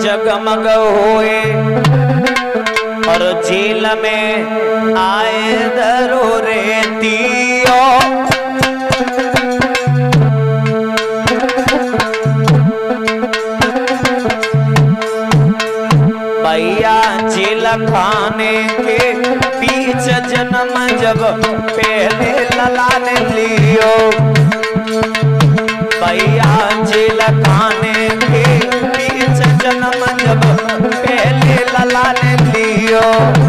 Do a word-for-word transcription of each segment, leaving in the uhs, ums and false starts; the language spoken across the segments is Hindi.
जगमग होए और झील में आए दरो रेतियो। भैया झील खाने के बीच जन्म जब पहले लला ने लियो। भैया झील खाने के बीच जन्म जब पहले लला ने लियो।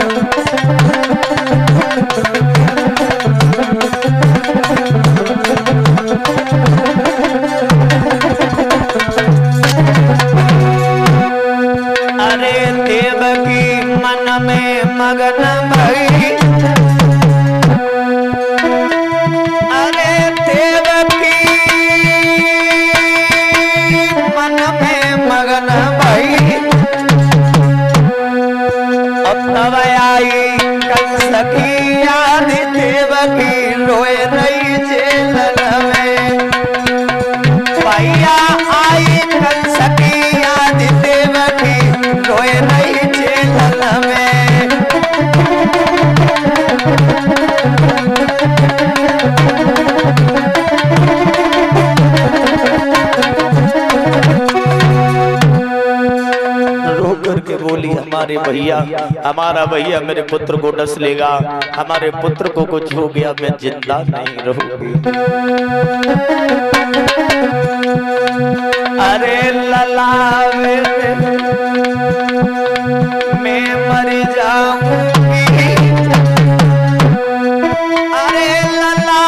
अरे देवकी मन में मगन भई, अरे देवकी मन में मगन भई। अब तब आई कंस की याद, देवकी रोए रही जेल में। भैया आई कंस की याद, देवकी रोए रही जेल में। रो करके बोली, हमारे भैया, हमारा भैया मेरे पुत्र को डस लेगा, हमारे पुत्र को कुछ हो गया, मैं जिंदा नहीं रहूंगी। अरे लला मैं मर जाऊंगी, अरे लला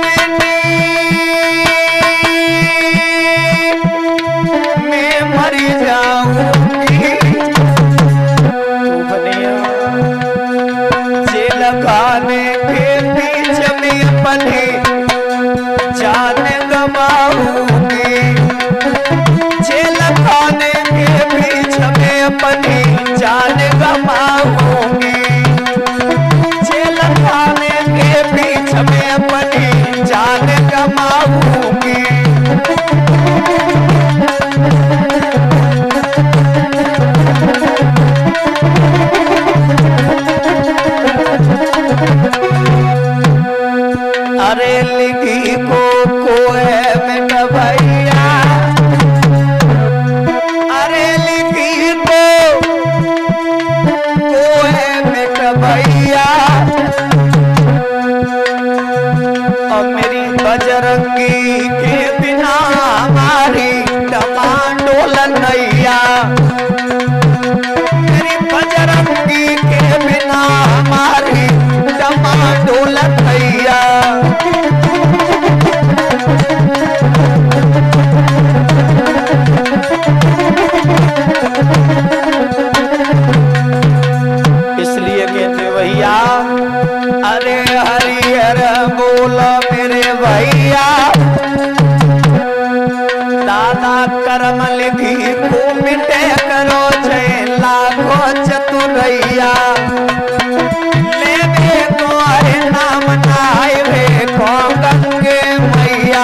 मैं मर जाऊंगी। जेल खाने के बीच में अपनी जान गवाऊंगी। जेल खाने के बीच में अपनी जान गवाऊंगी। जेल खाने के बीच में अपनी जान गवाऊंगी। अरे लिखी को कोए में भैया, अरे लिखी को कोए में भैया। और मेरी बजरंगी के बिना हमारी डमाडोल नैया। मेरी बजरंगी के बिना हमारी डमाडोल नैया। इसलिए कहते भैया, अरे हरिहर बोला मेरे भैया। दादा कर्म लिखी को मिटे करो जय लाखो चतुरैया। ले तो हरे नाम नाय वे को गंगे मैया।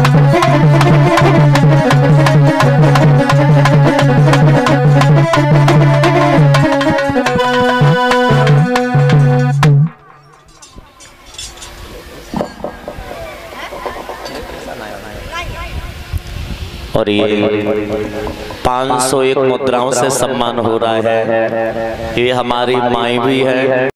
और ये पाँच सौ एक मुद्राओं से सम्मान हो रहा है। ये हमारी माई भी है।